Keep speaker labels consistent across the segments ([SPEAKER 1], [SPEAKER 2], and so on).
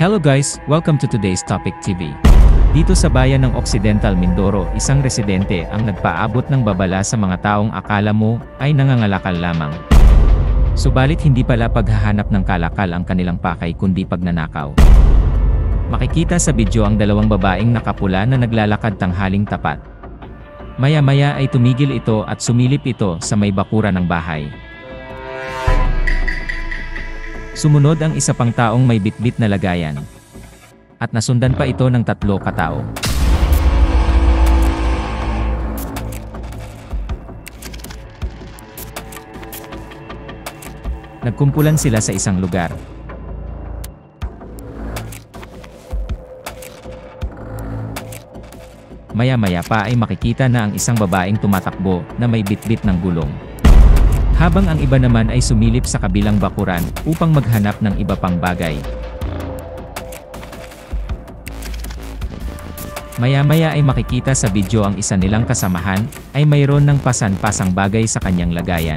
[SPEAKER 1] Hello guys, welcome to today's Topic TV. Dito sa bayan ng Occidental Mindoro, isang residente ang nagpaabot ng babala sa mga taong akala mo ay nangangalakal lamang. Subalit hindi pala paghahanap ng kalakal ang kanilang pakay kundi pagnanakaw. Makikita sa video ang dalawang babaeng nakapula na naglalakad tanghaling tapat. Maya-maya ay tumigil ito at sumilip ito sa may bakuran ng bahay. Sumunod ang isa pang taong may bitbit na lagayan. At nasundan pa ito ng 3 katao. Nagkumpulan sila sa isang lugar. Maya-maya pa ay makikita na ang isang babaeng tumatakbo na may bitbit ng gulong. Habang ang iba naman ay sumilip sa kabilang bakuran upang maghanap ng iba pang bagay. Maya-maya ay makikita sa video ang isa nilang kasamahan ay mayroon ng pasan-pasang bagay sa kanyang lagayan.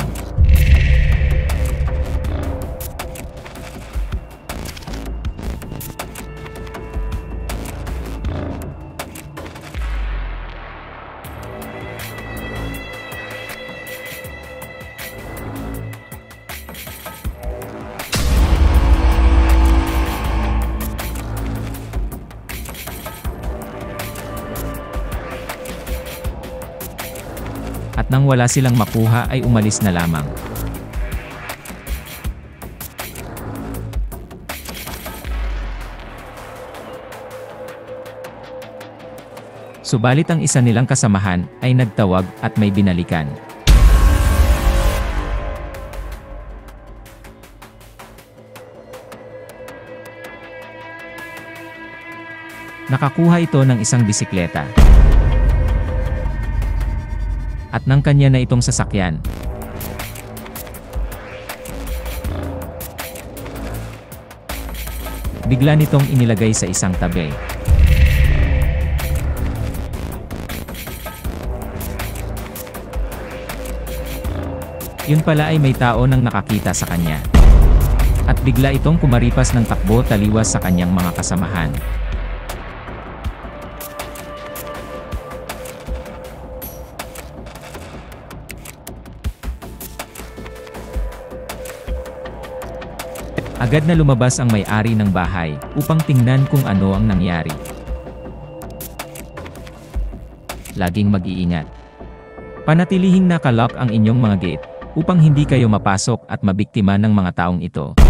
[SPEAKER 1] At nang wala silang makuha ay umalis na lamang. Subalit ang isa nilang kasamahan ay nagtawag at may binalikan. Nakakuha ito ng isang bisikleta. At ng kanya na itong sasakyan. Bigla nitong inilagay sa isang tabi. Yun pala ay may tao nang nakakita sa kanya. At bigla itong kumaripas ng takbo taliwas sa kanyang mga kasamahan. Agad na lumabas ang may-ari ng bahay upang tingnan kung ano ang nangyari. Laging mag-iingat. Panatilihing naka-lock ang inyong mga gate upang hindi kayo mapasok at mabiktima ng mga taong ito.